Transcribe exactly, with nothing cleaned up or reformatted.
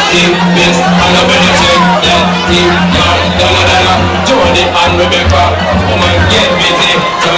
the best. And I better check that. The girl, Donna Donna, Jody and Rebecca. Woman get busy.